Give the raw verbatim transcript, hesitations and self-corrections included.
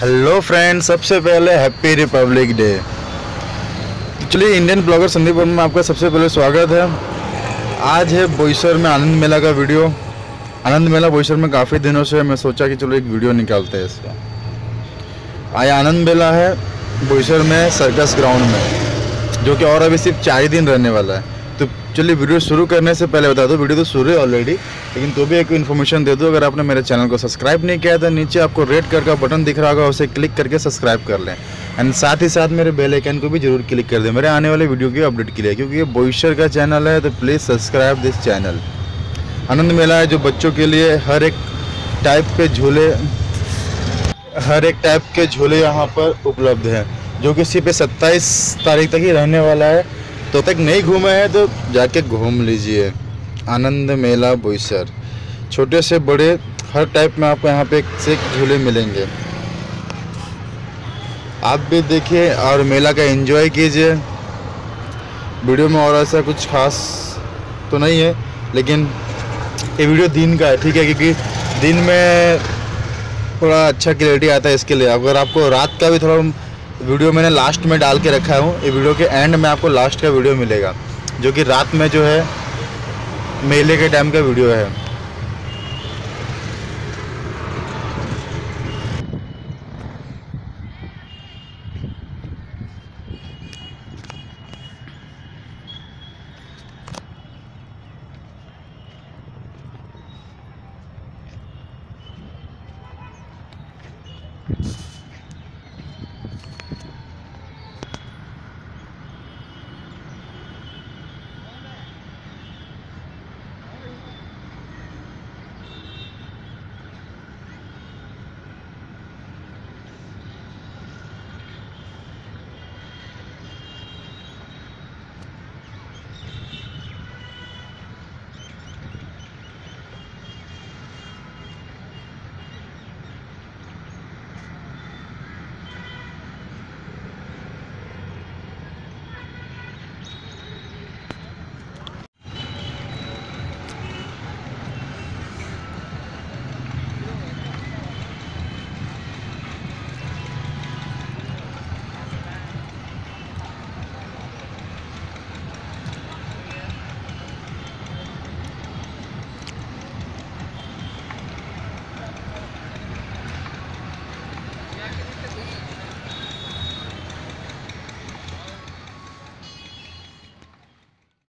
Hello friends, सबसे पहले happy republic day. चलिए, इंडियन ब्लॉगर संदीप वर्मा में आपका सबसे पहले स्वागत है। आज है बोईसर में आनंद मेला का वीडियो। आनंद मेला बोईसर में काफ़ी दिनों से मैं सोचा कि चलो एक वीडियो निकालते हैं इसका। आज आनंद मेला है बोईसर में सर्कस ग्राउंड में, जो कि और अभी सिर्फ चार ही दिन रहने वाला है। तो चलिए, वीडियो शुरू करने से पहले बता दो, वीडियो तो शुरू है ऑलरेडी, लेकिन तो भी एक इन्फॉर्मेशन दे दो। अगर आपने मेरे चैनल को सब्सक्राइब नहीं किया तो नीचे आपको रेड कलर का बटन दिख रहा होगा, उसे क्लिक करके सब्सक्राइब कर लें। एंड साथ ही साथ मेरे बेल आइकन को भी जरूर क्लिक कर दें मेरे आने वाले वीडियो की अपडेट के लिए, क्योंकि ये बोईसर का चैनल है, तो please subscribe this channel. Anand Mela है जो बच्चों के लिए हर एक टाइप के झूले हर एक टाइप के झूले यहाँ पर उपलब्ध हैं, जो कि सिर्फ सत्ताईस तारीख तक ही रहने वाला है। तो तक नहीं घूमे हैं तो जाके घूम लीजिए। आनंद मेला बोईसर, छोटे से बड़े हर टाइप में आपको यहाँ पे एक से एक झूले मिलेंगे। आप भी देखिए और मेला का एंजॉय कीजिए। वीडियो में और ऐसा कुछ खास तो नहीं है, लेकिन ये वीडियो दिन का है, ठीक है, क्योंकि दिन में थोड़ा अच्छा क्लैरिटी आता है। इसके लिए अगर आपको रात का भी थोड़ा वीडियो मैंने लास्ट में डाल के रखा हूँ, ये वीडियो के एंड में आपको लास्ट का वीडियो मिलेगा, जो कि रात में जो है मेले के टाइम का वीडियो है।